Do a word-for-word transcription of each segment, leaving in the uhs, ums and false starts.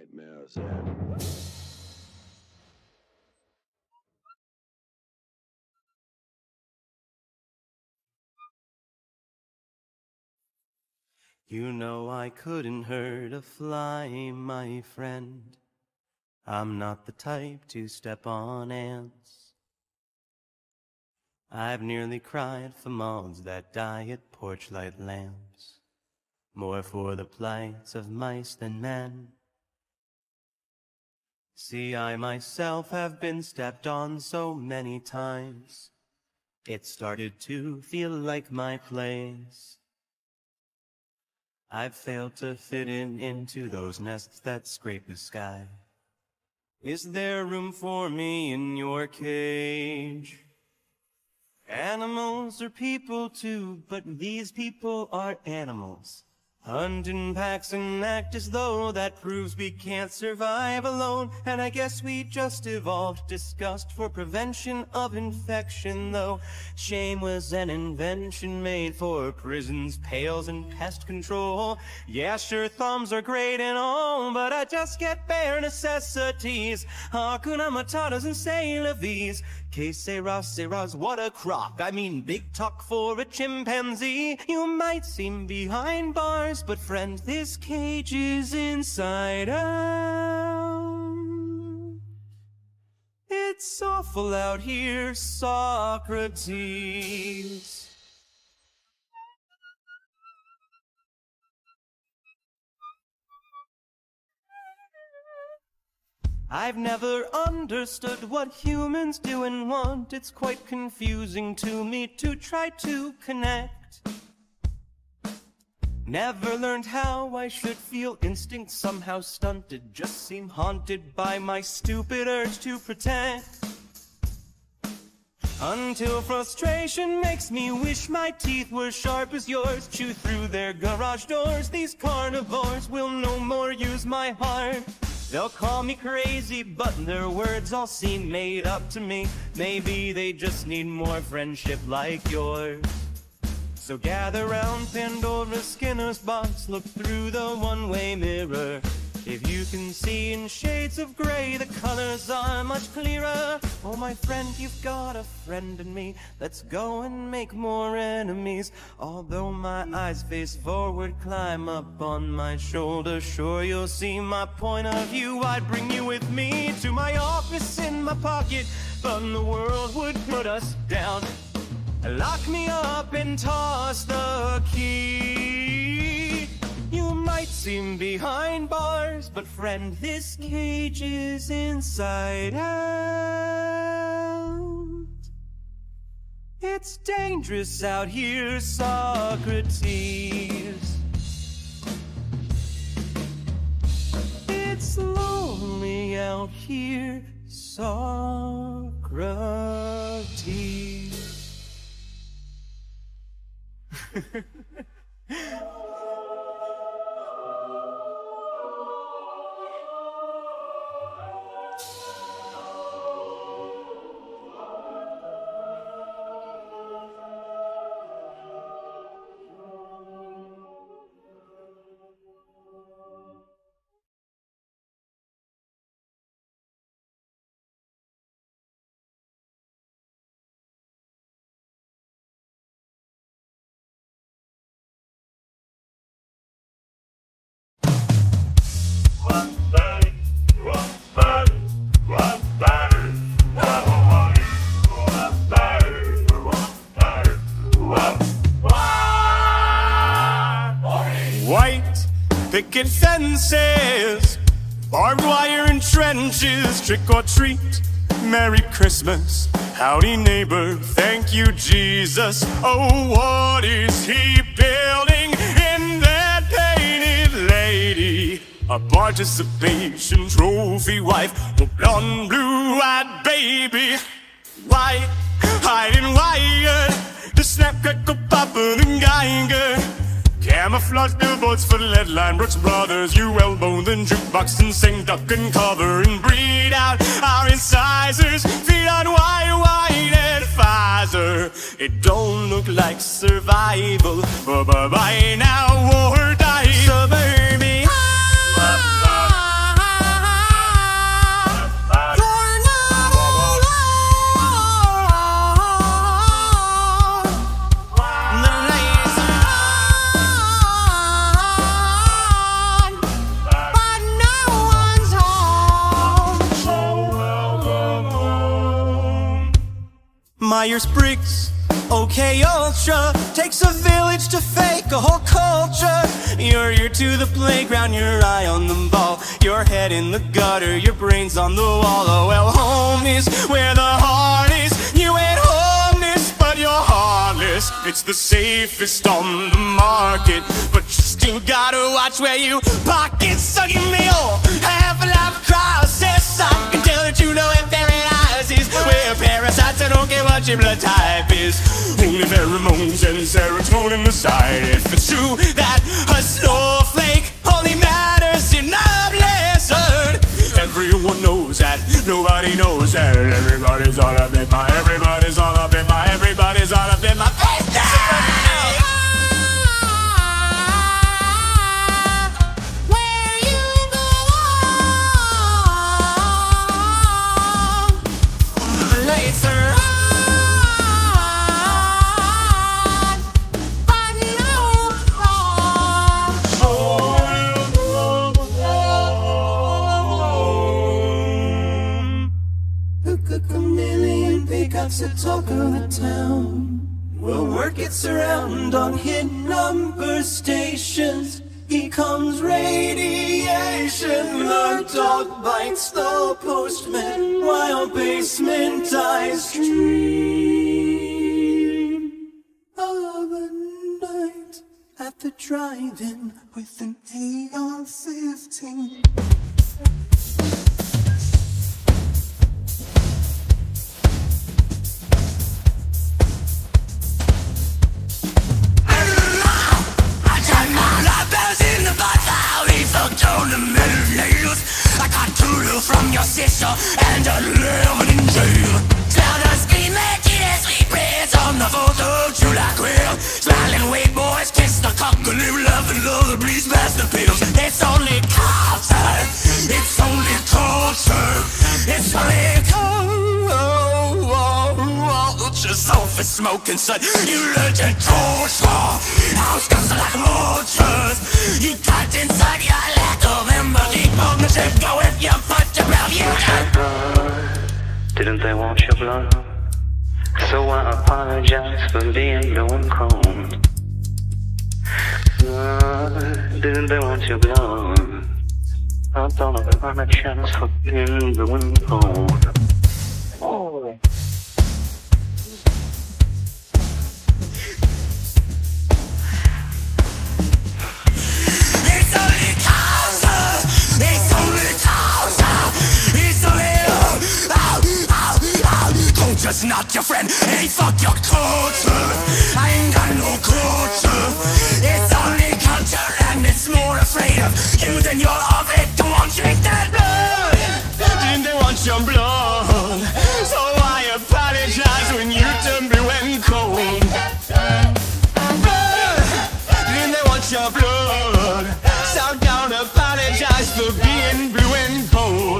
nightmares end. You know I couldn't hurt a fly, my friend. I'm not the type to step on ants. I've nearly cried for moths that die at porch light lamps, more for the plights of mice than men. See, I myself have been stepped on so many times, it started to feel like my place. I've failed to fit in into those nests that scrape the sky. Is there room for me in your cage? Animals are people too, but these people are animals. Hunt in packs and act as though that proves we can't survive alone. And I guess we just evolved disgust for prevention of infection, though shame was an invention made for prisons, pails, and pest control. Yeah, sure, thumbs are great and all, but I just get bare necessities. Hakuna Matatas and say la vis. Que sera, seras, what a crock. I mean, big talk for a chimpanzee. You might seem behind bars, but friend, this cage is inside out. It's awful out here, Socrates. I've never understood what humans do and want. It's quite confusing to me to try to connect. Never learned how I should feel. Instincts somehow stunted, just seem haunted by my stupid urge to protect. Until frustration makes me wish my teeth were sharp as yours. Chew through their garage doors. These carnivores will no more use my heart. They'll call me crazy, but their words all seem made up to me. Maybe they just need more friendship like yours. So gather round Pandora's Skinner's box, look through the one-way mirror. If you can see in shades of gray, the colors are much clearer. Oh, my friend, you've got a friend in me. Let's go and make more enemies. Although my eyes face forward, climb up on my shoulder. Sure, you'll see my point of view. I'd bring you with me to my office in my pocket, but the world would put us down. Lock me up and toss the key. You might seem behind bars, but friend, this cage is inside out. It's dangerous out here, Socrates. It's lonely out here, Socrates. Picket fences, barbed wire and trenches, trick or treat, Merry Christmas, howdy neighbor, thank you Jesus. Oh, what is he building in that painted lady? A participation trophy wife, a blonde, blue-eyed baby. White, hiding wire, the snap, crackle, popper, and Geiger. Camouflage billboards for lead line, Brooks Brothers, you elbow the jukebox and sing duck and cover and breed out our incisors, feed on white, white and Pfizer. It don't look like survival, but by now or die. Suburbia, Myers-Briggs, OK Ultra. Takes a village to fake a whole culture. Your ear to the playground, your eye on the ball, your head in the gutter, your brains on the wall. Oh well, home is where the heart is. You ain't homeless, but you're heartless. It's the safest on the market, but you still gotta watch where you pocket. Sucking me all, half a life crisis. I can tell that you know if paradise is where parasites, I don't care what your blood type is. Only pheromones and serotonin decide if it's true that a snowflake only matters in a blizzard. Everyone knows that, nobody knows that. Everybody's all up in my, everybody's all up in my, everybody's all up in my face now. Where you go Later on, but no Look, a chameleon peacocks the talk of the town. Well, word gets around on hit number stations. Here comes radiation. The dog bites the postman while basement eyes dream of a night at the drive-in with an A R fifteen. I got Tulu from your sister and a lemon in jail. Smell the steaming as we breads on the photo July grill. Smiling white boys kiss the cock and live loving love the breeze past the pills. It's only culture, it's only culture, it's only culture. Sulfur smoking son, you learn to torture. House comes like vultures. You got inside your lack of empathy. Partnership, go if you put your blood. You Didn't they want your blood? So I apologize for being blowing cold. Uh, didn't they want your blood? I don't apologize for being blowing cold. Oh. Culture's not your friend, hey fuck your culture. I ain't got no culture. It's only culture and it's more afraid of you than you're of it. Come on, drink that blood. Didn't they want your blood? So I apologize when you turn blue and cold. Didn't they want your blood? So don't apologize for being blue and cold.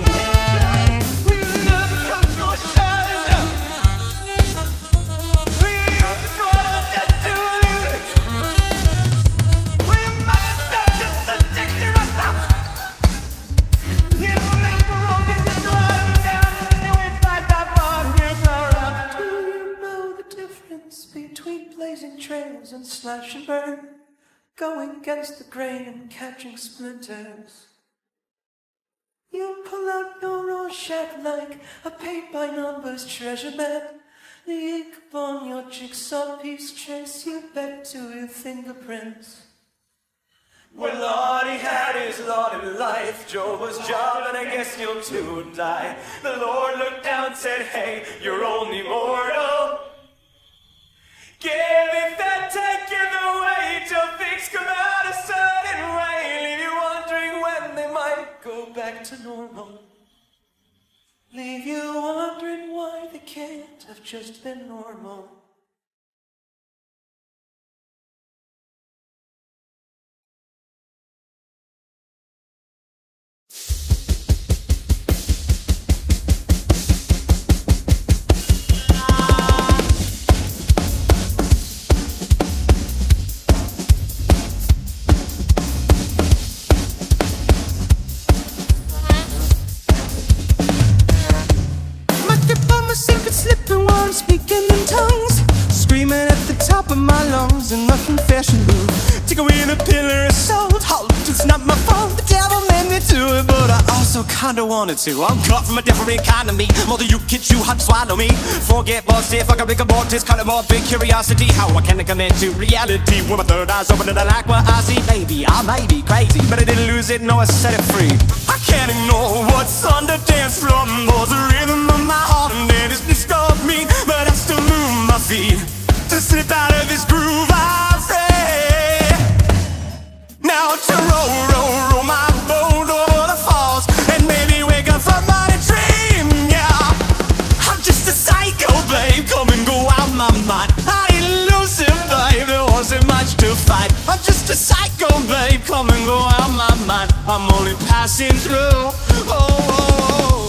Trails and slash and burn, going against the grain and catching splinters. You pull out your Rorschach like a paint-by-numbers treasure map. The ink upon your jigsaw piece trace you back to your fingerprints. When Lottie had his lot in life, Job was job, and I guess you'll too die. The Lord looked down and said, hey, you're only mortal. Give if that take you the way till things come out a sudden way. Leave you wondering when they might go back to normal. Leave you wondering why they can't have just been normal. Speaking in tongues. top of my lungs in the confession booth. Take away the pillar of salt. Halt, it's not my fault. The devil made me do it, but I also kinda wanted to. I'm cut from a different kind of me. More than you kids, you hot swallow me. Forget what's if I can make a more this kind of more big curiosity. How I can commit to reality when my third eye's open and I like what I see. Maybe I may be crazy, but I didn't lose it, no, I set it free. I can't ignore what's on the dance floor. More the rhythm of my heart and then it's disturbed me, but I still move my feet to slip out of this groove I'm afraid. Now to roll, roll, roll my boat over the falls and maybe wake up from my dream, yeah. I'm just a psycho, babe, come and go out my mind. I elusive, babe, there wasn't much to fight. I'm just a psycho, babe, come and go out my mind. I'm only passing through, oh, oh, oh.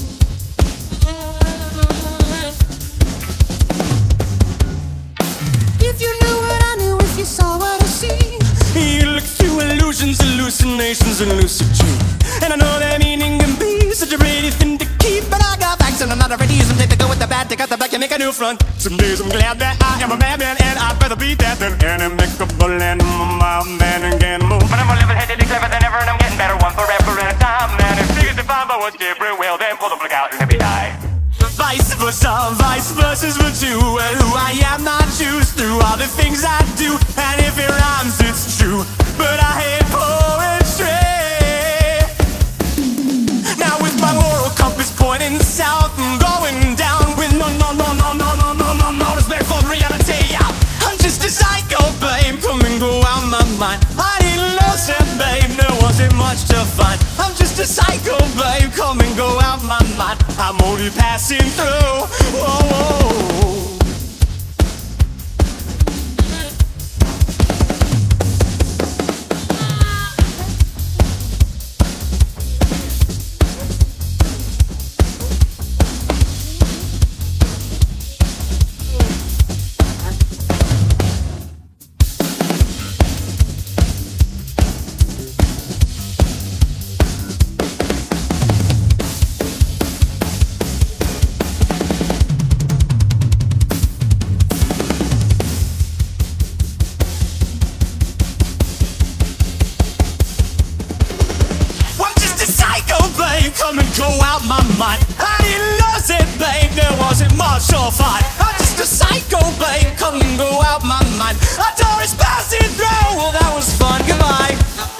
If you knew what I knew, if you saw what I see, you look through illusions, hallucinations, and lucid dreams. And I know that meaning can be such a pretty thing to keep, but I got facts and I'm not ready to use them. Take the good with the bad, take out the black and make a new front. Some days I'm glad that I am a madman, and I'd rather be that than an amicable and my man again move. But I'm a level-headed, clever than ever, and I'm getting better one forever at a time. Man, if figures defined by what's different, well then pull the plug out and let me die. Vice versa, vice versa's for two. Well, who I am, I choose through all the things I do. And if it rhymes, it's true. But I hate poetry. Now with my moral compass pointing south and going down with no, no, no, no, no, no, no, no, no respect for reality. I'm just a psycho, babe, come and go out my mind. I didn't lose it, babe, there wasn't much to find. I'm just a psycho, babe, come and go out my mind. I'm only passing through, whoa, whoa. Come and go out my mind. I didn't lose it, babe, there wasn't much to fight. I'm just a psycho, babe, come and go out my mind. I thought it's passing through, well that was fun, goodbye.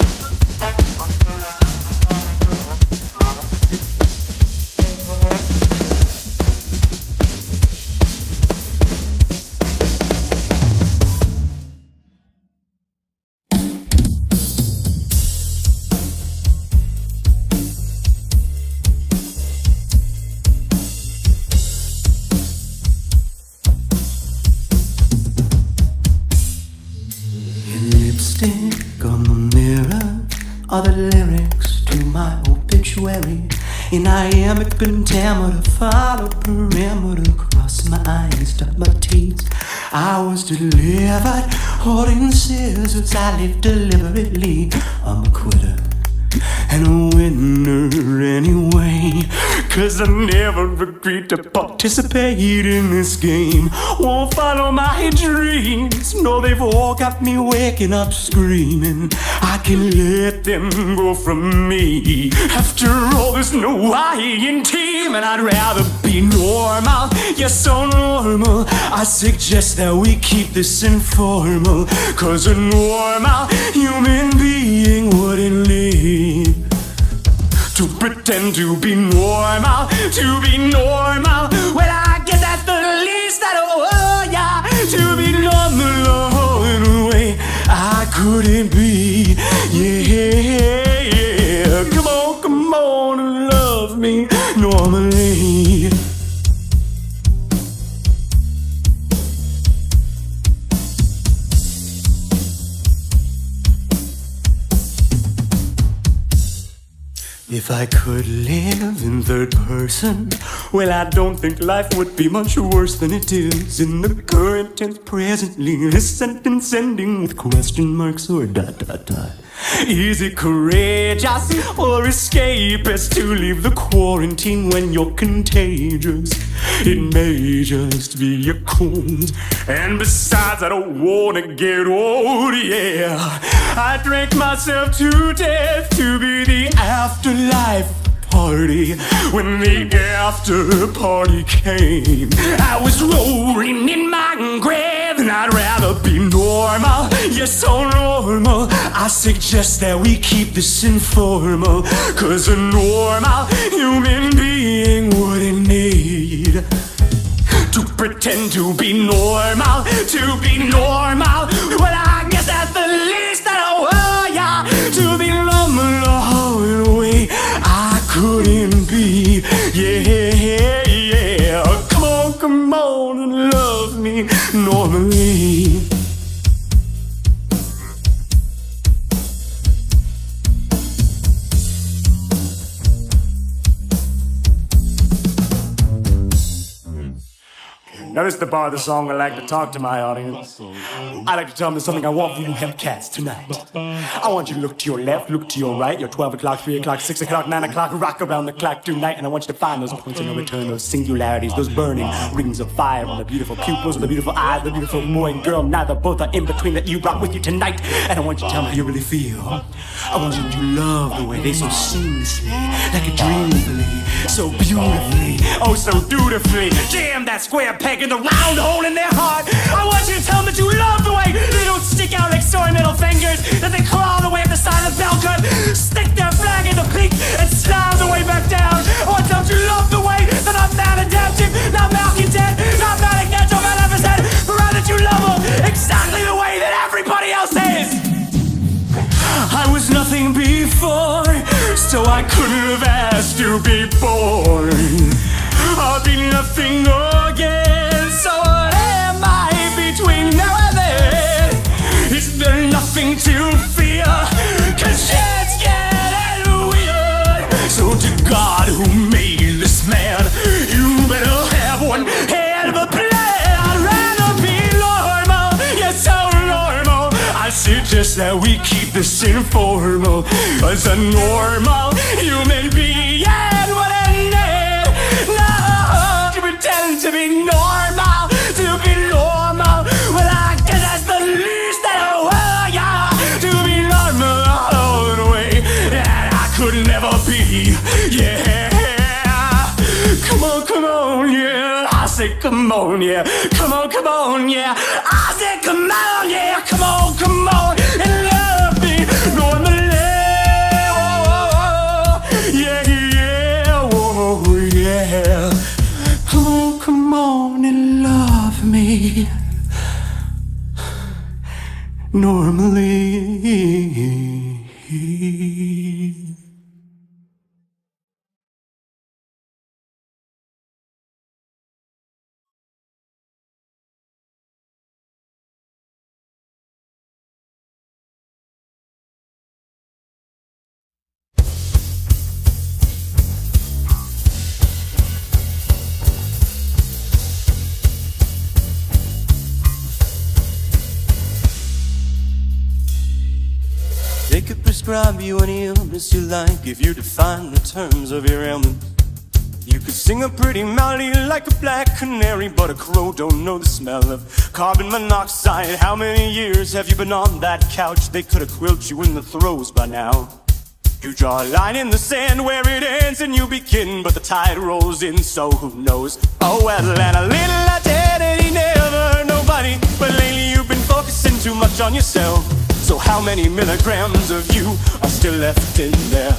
On the mirror are the lyrics to my obituary. In iambic pentameter, follow perimeter, cross my eyes, dot my T's. I was delivered, holding scissors. I live deliberately. I'm a quitter and a winner anyway, 'cause I never agreed to participate in this game. Won't follow my dreams. No, they've all got me waking up screaming. I can let them go from me. After all, there's no I in team, and I'd rather be normal. Yes, so normal. I suggest that we keep this informal, 'cause a normal human being wouldn't live to pretend to be normal, to be normal. Well, I guess that's the least I know, oh yeah. To be normal in a way I couldn't be, yeah, yeah. Come on, come on and love me normally. If I could live in third person, well, I don't think life would be much worse than it is in the current tense presently. This sentence ending with question marks or dot dot dot. Is it courageous or escapist to leave the quarantine when you're contagious? It may just be a cold, and besides I don't wanna get old, yeah. I drank myself to death to be the afterlife party. When the after party came, I was rolling in my grave, and I'd rather be normal, yes, so normal. I suggest that we keep this informal, cause a normal human being wouldn't need to pretend to be normal, to be normal. Well, I guess that's the least that I want, yeah, to be normal all the way. I couldn't be, yeah, yeah. Come on, come on and love me normally. Now this is the part of the song I like to talk to my audience. I like to tell them there's something I want from you Hellcats tonight. I want you to look to your left, look to your right, your twelve o'clock, three o'clock, six o'clock, nine o'clock, rock around the clock tonight, and I want you to find those points of no return, those singularities, those burning rings of fire on the beautiful pupils, the beautiful eyes, the beautiful boy and girl, neither both are in between, that you brought with you tonight. And I want you to tell me how you really feel. I want you to love the way they so seamlessly, like a dreamfully, so beautifully, oh so dutifully jam that square peg in the round hole in their heart. I want you to tell them that you love the way they don't stick out like sore middle fingers, that they crawl the way up the side of the bell curve, stick their flag in the peak and slam the way back down. I want to tell them you love the way that I'm maladaptive, not malcontent, not maladaptive, not ever but rather that you love them exactly the way that everybody else is. I was nothing before, so I couldn't have asked to be born. I'll be nothing again, so what am I between now and then? Is there nothing to fear? Cause shit's getting weird. So to God who made this man, you better have one hell of a plan. I'd rather be normal, yes, so normal. I suggest that we keep this informal, as a normal human being would end. No, to pretend to be normal, to be normal. Well, I guess that's the least that I want, yeah, to be normal all the way. And I could never be, yeah. Come on, come on, yeah. I say come on, yeah. Come on, come on, yeah. I say come on, yeah. Come on, come on, and love me normally. Oh, yeah, yeah, oh, yeah. Come on, come on, and love me normally. They could prescribe you any illness you like if you define the terms of your ailment. You could sing a pretty melody like a black canary, but a crow don't know the smell of carbon monoxide. How many years have you been on that couch? They could have quilled you in the throes by now. You draw a line in the sand where it ends and you begin, but the tide rolls in, so who knows? Oh well, and a little identity never hurt nobody, but lately you've been focusing too much on yourself. So how many milligrams of you are still left in there?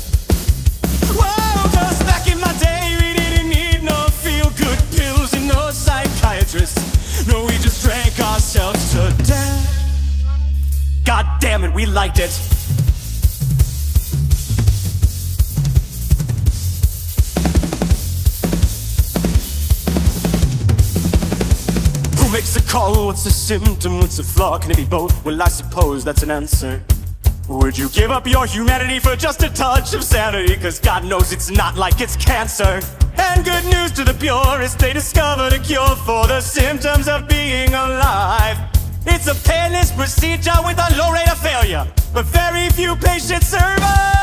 Whoa, cause back in my day we didn't need no feel-good pills and no psychiatrists. No, we just drank ourselves to death. God damn it, we liked it. Who makes a call? What's the symptom? What's the flaw? Can it be both? Well, I suppose that's an answer Would you give up your humanity for just a touch of sanity? Cause God knows it's not like it's cancer. And good news to the purest, they discovered a cure for the symptoms of being alive. It's a painless procedure with a low rate of failure, but very few patients survive.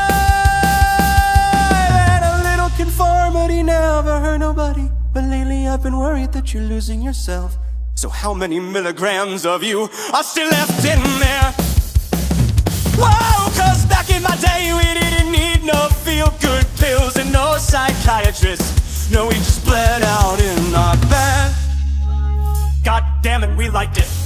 And a little conformity never hurt nobody, but lately I've been worried that you're losing yourself. So how many milligrams of you are still left in there? Whoa, cause back in my day we didn't need no feel-good pills and no psychiatrists. No, we just bled out in our bed. God damn it, we liked it.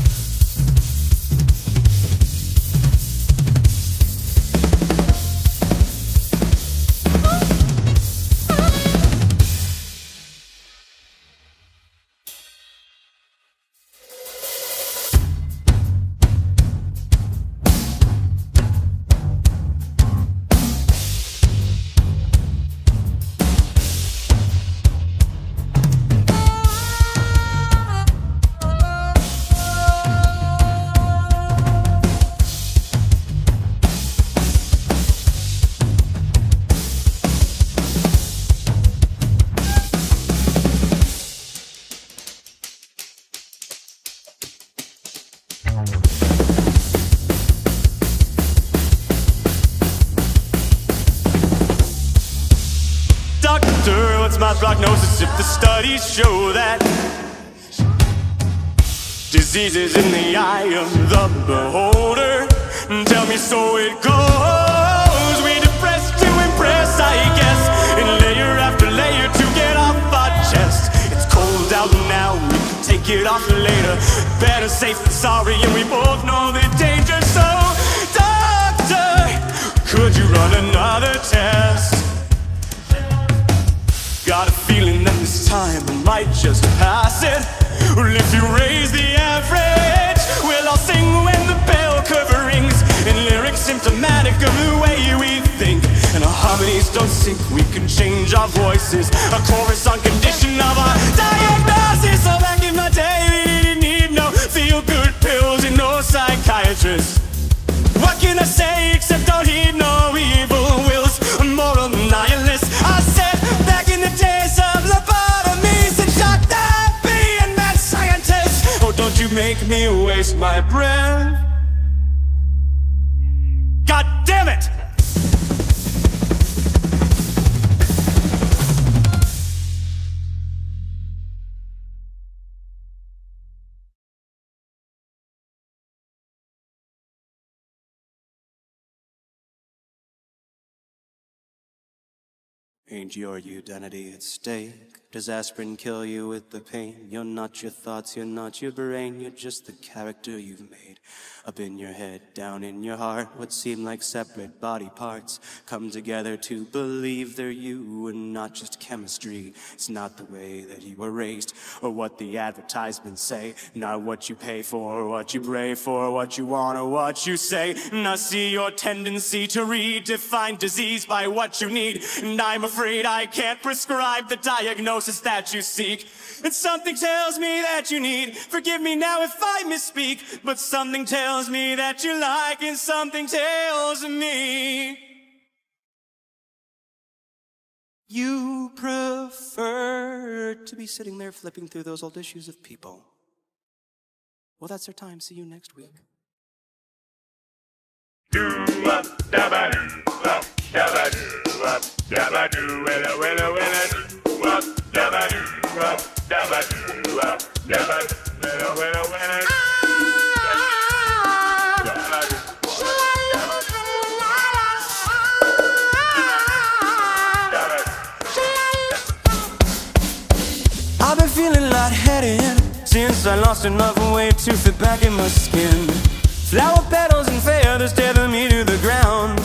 Doctor, what's my prognosis if the studies show that disease is in the eye of the beholder? Tell me so it goes. We depress to impress, I guess, and layer after layer to get off our chest. It's cold out now, we can take it off later. Better safe than sorry, and we both know the danger. So, doctor, could you run another test? Got a feeling that this time I might just pass it. Well, if you raise the average, we'll all sing when the bell curve rings, and lyrics symptomatic of the way we think. And our harmonies don't sync, we can change our voices. A chorus on condition of our diagnosis. So back in my day, we didn't need no feel-good pills and no psychiatrists. What can I say except don't heed no evil wills, moral nihilists? I said back in the days of lobotomies and shot therapy and mad scientists. Oh, don't you make me waste my breath. God damn it! Ain't your identity at stake? Does aspirin kill you with the pain? You're not your thoughts, you're not your brain. You're just the character you've made. Up in your head, down in your heart. What seem like separate body parts come together to believe they're you and not just chemistry. It's not the way that you were raised or what the advertisements say. Not what you pay for, or what you pray for, what you want or what you say. And I see your tendency to redefine disease by what you need. And I'm afraid I can't prescribe the diagnosis that you seek. And something tells me that you need. Forgive me now if I misspeak, but something tells me that you like, and something tells me you prefer to be sitting there flipping through those old issues of People. Well, that's our time. See you next week. Do-up, dabba-doo, up, dabba-doo, up, dabba-doo, willa, willa, willa, do-up, dabba-doo, up, dabba-doo, up, dabba-doo, willa, willa, willa. I've been feeling lightheaded since I lost enough weight to fit back in my skin. Flower petals and feathers tether me to the ground.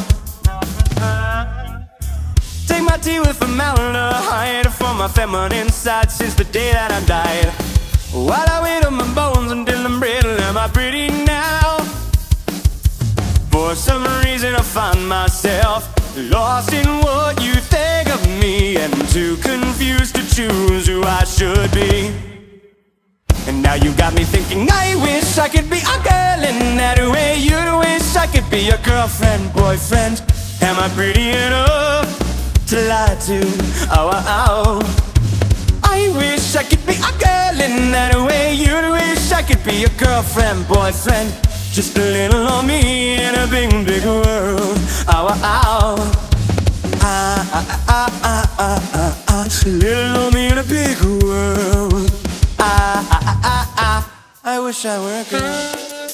Take my tea with formaldehyde from my feminine side since the day that I died. While I wait on my bones until I'm brittle, am I pretty now? For some reason I find myself lost in what you think of me, and too confused to choose who I should be. And now you got me thinking, I wish I could be a girl in that way. You wish I could be your girlfriend, boyfriend. Am I pretty enough to lie to? Oh, oh, oh. I wish I could be a girl in that way. You wish I could be your girlfriend, boyfriend. Just a little on me in a big, big world. Oh, oh, oh. Ah, ah, ah, ah, ah, ah, ah. Little on me in a big world. Ah, ah, ah, ah, ah. I wish I were a girl.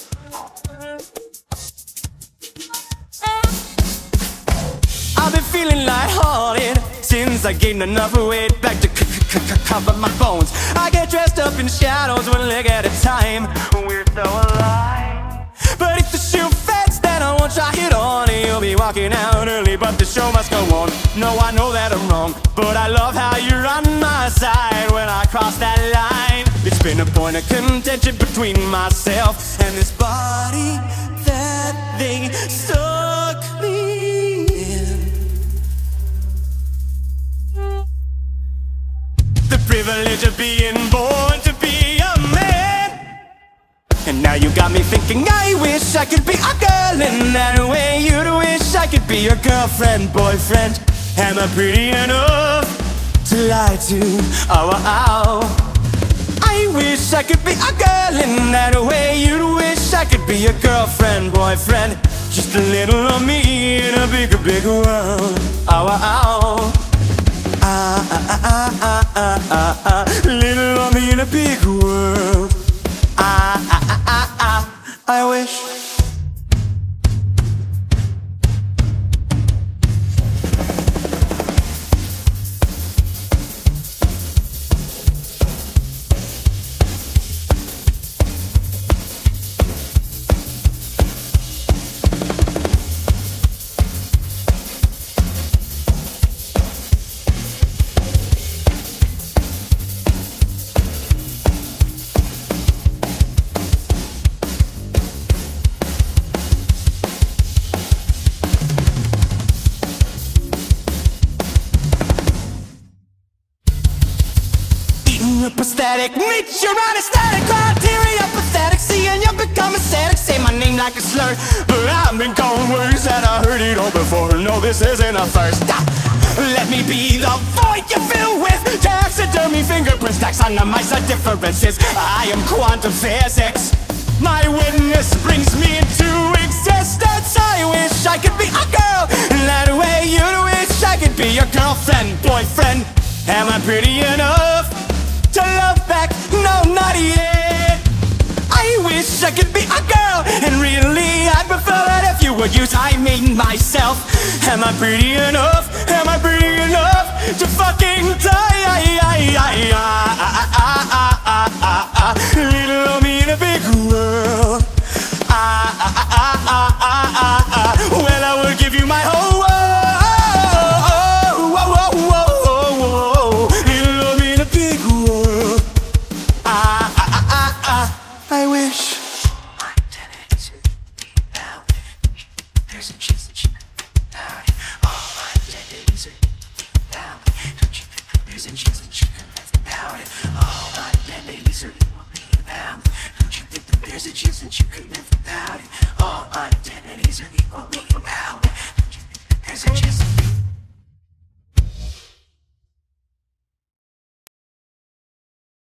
I've been feeling lighthearted since I gained enough weight back to c c c cover my bones. I get dressed up in shadows one leg at a time. We're so alive. But if the shoe fits, then I won't try it on. You'll be walking out early, but the show must go on. No, I know that I'm wrong, but I love how you're on my side when I cross that line. It's been a point of contention between myself and this body that they stuck me in. The privilege of being born to be a man. And now you got me thinking, I wish I could be a girl in that way. You'd wish I could be your girlfriend, boyfriend. Am I pretty enough to lie to? Oh, oh, oh. I wish I could be a girl in that way. You'd wish I could be your girlfriend, boyfriend. Just a little of me in a bigger, bigger world. Oh, oh, oh. Ah, ah, ah, ah, ah, ah, ah. Little of me in a big world. Ah, ah, ah, ah, ah. I wish. Pathetic, meet your anesthetic criteria. Pathetic, seeing you become aesthetic. Say my name like a slur, but I've been calling words that I heard it all before. No, this isn't a first. Ah, let me be the void you fill with taxidermy fingerprints, taxonomize the differences. I am quantum physics. My witness brings me into existence. I wish I could be a girl in that way. You wish I could be your girlfriend, boyfriend. Am I pretty enough to love back? No, not yet. I wish I could be a girl, and really I'd prefer that if you would use I mean myself. Am I pretty enough? Am I pretty enough to fucking die? Little of me in a big world. Well, I would give you my whole world. I wish. There's a chance that you can out it. All my identities are down. Don't you think there's a chance that you can live without it? All my identities are equally bound. Don't you think that there's a chance that you can live without it? All my identities are equally bound. Don't you think that there's a chance that